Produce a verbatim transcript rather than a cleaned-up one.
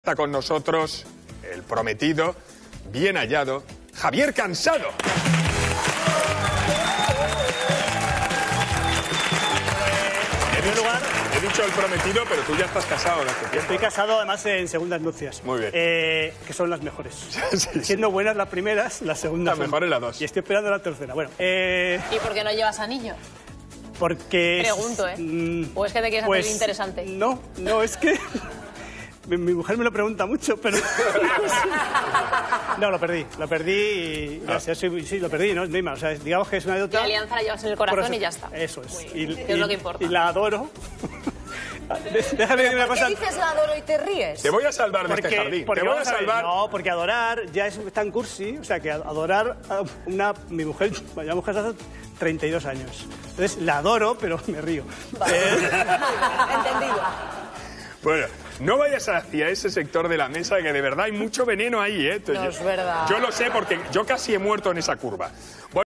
Está con nosotros el prometido, bien hallado, Javier Cansado. En primer lugar, He dicho el prometido, pero tú ya estás casado. ¿No? estoy casado además en segundas nupcias. Muy bien. Eh, que son las mejores. Sí, sí. Siendo buenas las primeras, las segundas Las son- mejores las dos. Y estoy esperando la tercera. Bueno, eh, ¿Y por qué no llevas anillo? porque... Pregunto, ¿eh? mm, ¿O es que te quieres pues, hacer interesante? No, no, es que... mi, mi mujer me lo pregunta mucho, pero... No, lo perdí, lo perdí y... Ah. o sea, sí, sí, lo perdí, ¿no? Es misma, o sea, digamos que es una La anécdota... alianza la llevas en el por corazón eso- y ya está. Eso es. Muy Y, bien, que es lo que importa. y la adoro. Déjame decir una ¿Por cosa... qué dices la adoro y te ríes? Te voy a salvar de este jardín. porque Te voy a vamos a ver, salvar. no, porque adorar ya es tan cursi, o sea, que adorar a una... Mi mujer, vaya mujer hace treinta y dos años. Entonces, la adoro, pero me río. Eh, Entendido. Bueno, no vayas hacia ese sector de la mesa, que de verdad hay mucho veneno ahí, ¿eh? No es verdad. Yo lo sé porque yo casi he muerto en esa curva. Bueno,